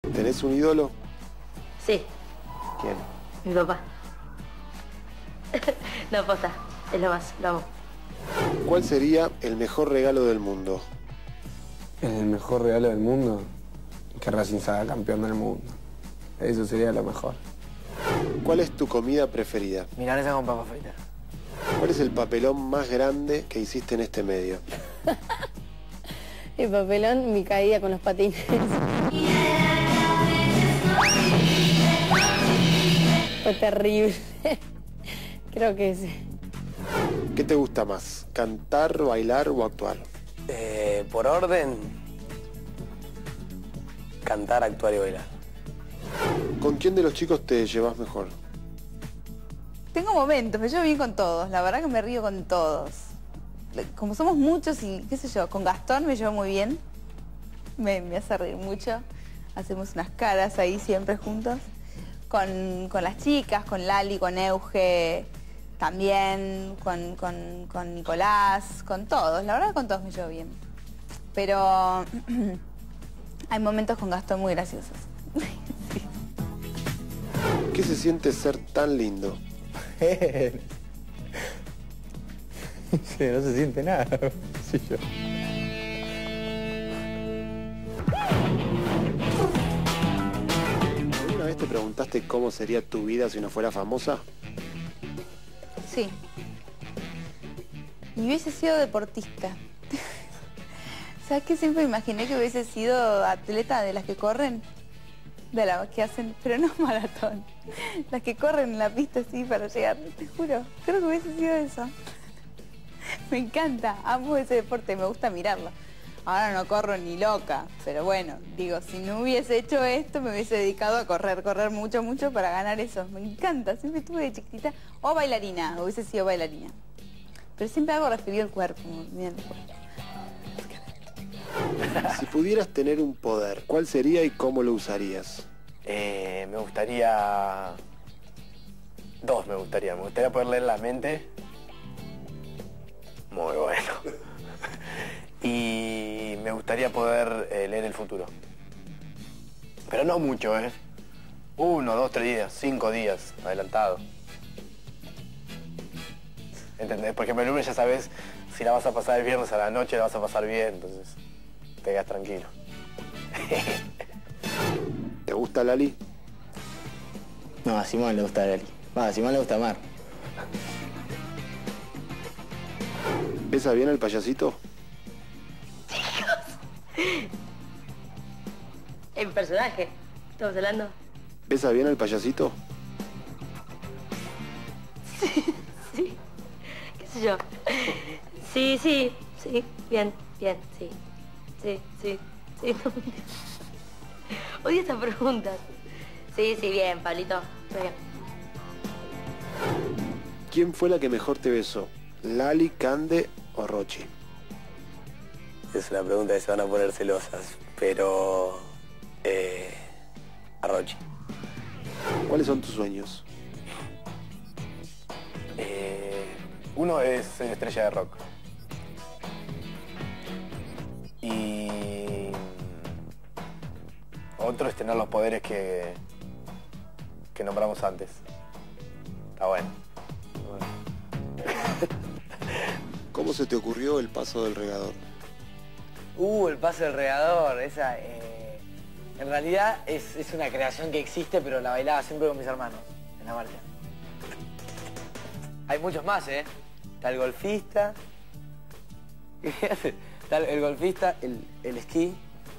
¿Tenés un ídolo? Sí, ¿Quién? mi papá. No, posta, es lo más, lo amo. ¿Cuál sería el mejor regalo del mundo? El mejor regalo del mundo, que Racing salga campeón del mundo. Eso sería lo mejor. ¿Cuál es tu comida preferida? Milanesa con papa frita. ¿Cuál es el papelón más grande que hiciste en este medio? El papelón, mi caída con los patines. Fue terrible. Creo que sí. ¿Qué te gusta más? ¿Cantar, bailar o actuar? Por orden, cantar, actuar y bailar. ¿Con quién de los chicos te llevas mejor? Tengo momentos, me llevo bien con todos, la verdad que me río con todos. Como somos muchos y qué sé yo, con Gastón me llevo muy bien, me hace reír mucho, hacemos unas caras ahí siempre juntos. Con las chicas, con Lali, con Euge, también, con Nicolás, con todos, la verdad que con todos me llevo bien. Pero hay momentos con Gastón muy graciosos. Sí. ¿Qué se siente ser tan lindo? Sí, no se siente nada. Sí, yo. ¿Alguna vez te preguntaste cómo sería tu vida si no fuera famosa? Sí. Y hubiese sido deportista. ¿Sabes qué? Siempre imaginé que hubiese sido atleta de las que corren, de las que hacen, pero no maratón, las que corren en la pista así para llegar, te juro, creo que hubiese sido eso. Me encanta, amo ese deporte, me gusta mirarlo. Ahora no corro ni loca, pero bueno, digo, si no hubiese hecho esto, me hubiese dedicado a correr mucho, mucho para ganar eso. Me encanta, siempre estuve de chiquitita, o bailarina, hubiese sido bailarina. Pero siempre hago referido al cuerpo, bien, el cuerpo. Si pudieras tener un poder, ¿cuál sería y cómo lo usarías? Me gustaría... Dos me gustaría. Me gustaría poder leer la mente. Muy bueno. Y me gustaría poder leer el futuro. Pero no mucho, ¿eh? 1, 2, 3 días, 5 días adelantado. ¿Entendés? Por ejemplo, el lunes ya sabes si la vas a pasar el viernes a la noche, la vas a pasar bien, entonces te quedas tranquilo. ¿Te gusta Lali? No, a Simón le gusta Lali. Va, a Simón le gusta Mar. ¿Besa bien al payasito? En personaje, ¿estamos hablando? ¿Besa bien al payasito? Sí, qué sé yo. Sí, bien, sí. Sí. Odio estas preguntas. Sí, bien, Pablito, muy bien. ¿Quién fue la que mejor te besó? ¿Lali, Cande o Rochi? Es una pregunta que se van a poner celosas, pero... a Rochi. ¿Cuáles son tus sueños? Uno es ser estrella de rock. Y... otro es tener los poderes que nombramos antes. Está bueno. ¿Cómo se te ocurrió el paso del regador? El paso del regador, esa... en realidad es una creación que existe, pero la bailaba siempre con mis hermanos, en la marcha. Hay muchos más, ¿eh? Está el golfista... Está el golfista, el esquí...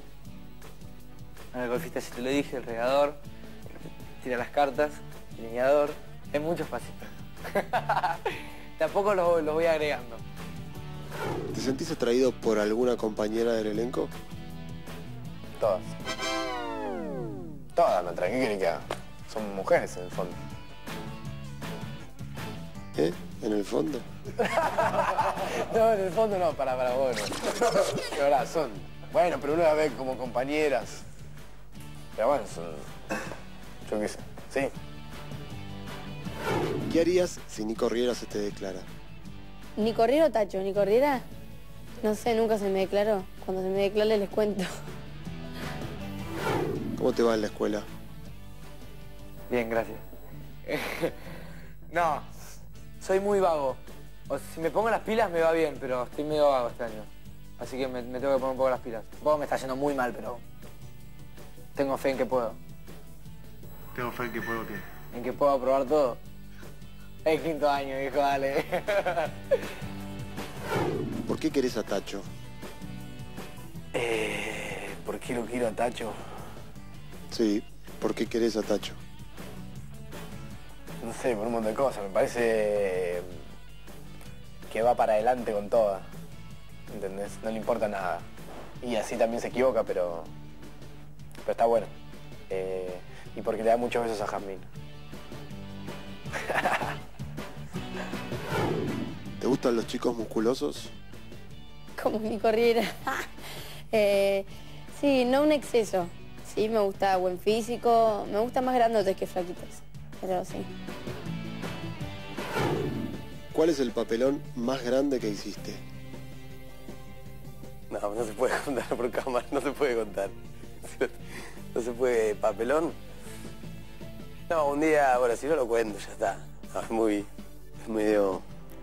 El golfista, si te lo dije, el regador... Tira las cartas, el lineador... Hay muchos pasitos. Tampoco los voy agregando. ¿Te sentís atraído por alguna compañera del elenco? Todas. Todas me atraen. ¿Qué quieren que haga? Son mujeres en el fondo. ¿Eh? ¿En el fondo? No, en el fondo no, para bueno. De verdad, son... Bueno, pero uno las ve como compañeras. Pero bueno, son... Yo qué sé. Sí. ¿Qué harías si Nico Riera se te declara? ¿Ni Riera o Tacho? ¿Ni Riera? No sé, nunca se me declaró. Cuando se me declare les cuento. ¿Cómo te va en la escuela? Bien, gracias. No, soy muy vago. O si me pongo las pilas me va bien, pero estoy medio vago este año. Así que me tengo que poner un poco las pilas. Un poco me está yendo muy mal, pero tengo fe en que puedo. ¿Tengo fe en que puedo qué? En que puedo aprobar todo. Es quinto año, hijo, dale. ¿Por qué querés a Tacho? ¿Por qué lo quiero a Tacho? Sí, ¿por qué querés a Tacho? No sé, por un montón de cosas. Me parece que va para adelante con toda. ¿Entendés? No le importa nada. Y así también se equivoca, pero está bueno. Y porque le da muchos besos a Jazmín. ¿Te gustan los chicos musculosos? Como Nico Riera. Sí, no un exceso. Sí, me gusta buen físico. Me gusta más grandotes que flaquitos. Pero sí. ¿Cuál es el papelón más grande que hiciste? No, no se puede contar por cámara, no se puede contar. No se puede. ¿Papelón? No, un día, bueno, si no lo cuento, ya está. No, es medio...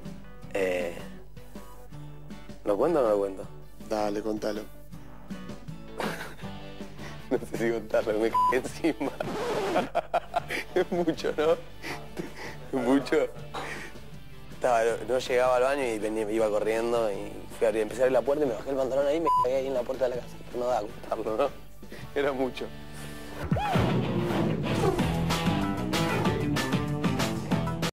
¿Lo cuento o no lo cuento? Dale, contalo. No sé si contarlo, me cagué encima. Es mucho, ¿no? Es mucho. No llegaba al baño y iba corriendo y empecé a abrir la puerta y me bajé el pantalón ahí y me cagué ahí en la puerta de la casa. Pero no da a contarlo, ¿no? Era mucho.